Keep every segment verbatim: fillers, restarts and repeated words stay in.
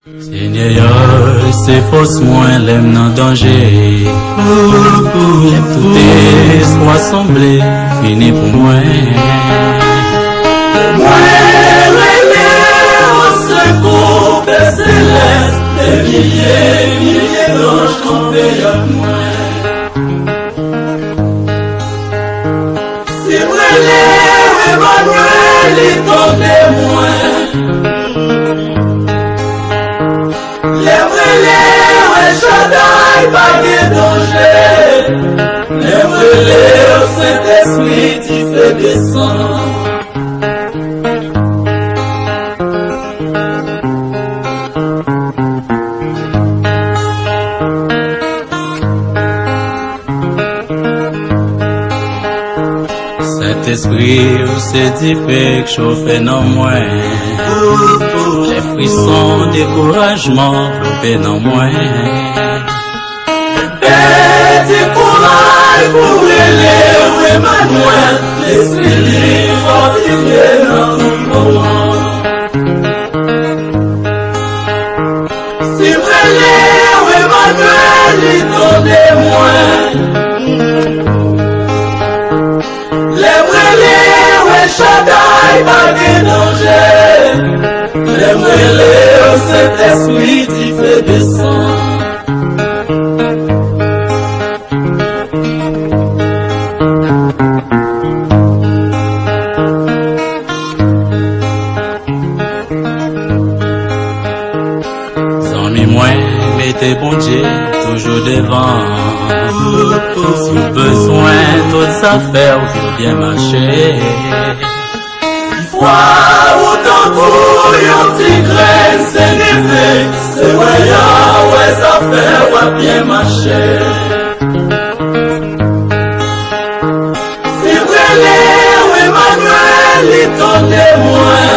Seigneur, c'est fausse moins l'aime dans danger. J'aime tout espoir semblé, fini pour moi. Moi, relais au secours des célestes, des milliers, milliers d'anges campés à moi. Si relais, Emmanuel, il tombe moi. Les relais, ouais, Shaddai, pas de danger. Les relais, au Saint-Esprit, tu fais descendre. Saint-Esprit, c'est difficile que chauffer dans moi. Les frissons, découragement, flopper dans moi. Et du courage pour élève Emmanuel, l'esprit fortifié dans nos moments. Si relève Emmanuel, il donne des moins. Les relève Shaddai, pas de danger. Les relève au Saint-Esprit, tu fais descendre. Mettez bon Dieu toujours devant. Si vous besoin d'autres affaires, vous pouvez bien marcher. Foi autant pour yon petit grain, c'est névé. C'est voyant, ouais, ça fait, ouais, bien marcher. Si relève Emmanuel, il t'en témoin.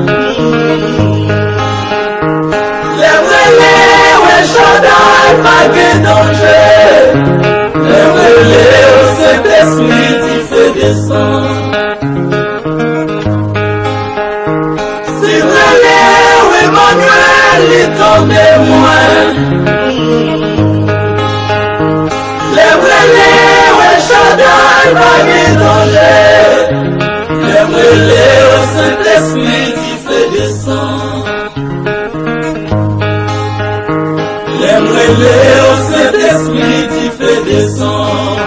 Shaddai, pas de danger. Les relais au Saint-Esprit, tu fais descendre. Si relais Emmanuel, il t'en témoin. Les relais, ouais, Shaddai, pas de danger. Les relais au Saint-Esprit, tu fais descendre. Les relais au Saint-Esprit, tu fais descendre.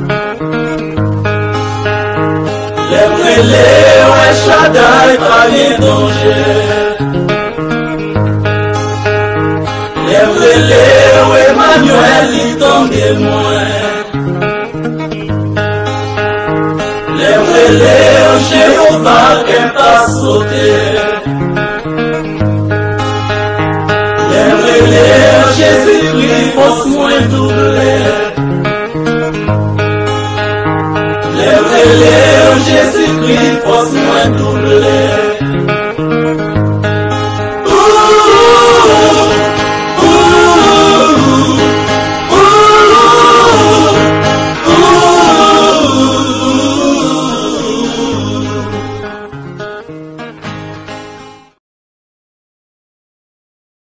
Les relais, ouais, Shaddai, pas de danger. Les relais, ouais, Emmanuel, il tombe moins. Les relais, oh, Jéhovah, qu'elle pas sauté. Les relais, Jésus-Christ, force moins doublée. Les relais, Jésus-Christ, force moins doublée.